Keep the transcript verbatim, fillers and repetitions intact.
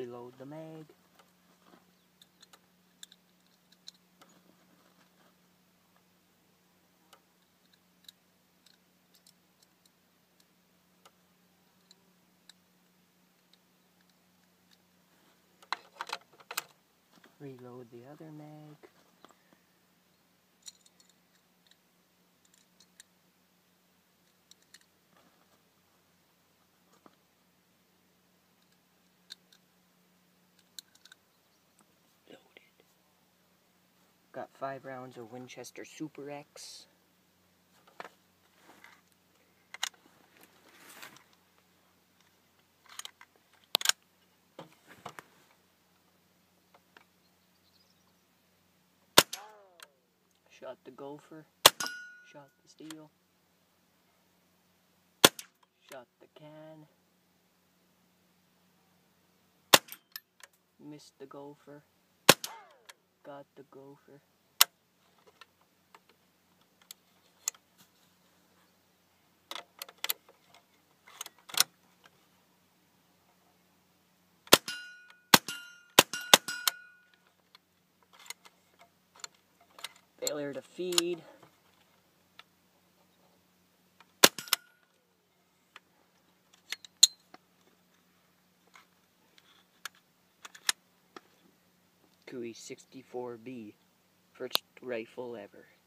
Reload the mag. Reload the other mag. Got five rounds of Winchester Super X. Shot the gopher. Shot the steel. Shot the can. Missed the gopher. Got the gopher. Failure to feed. Cooey sixty-four B. First rifle ever.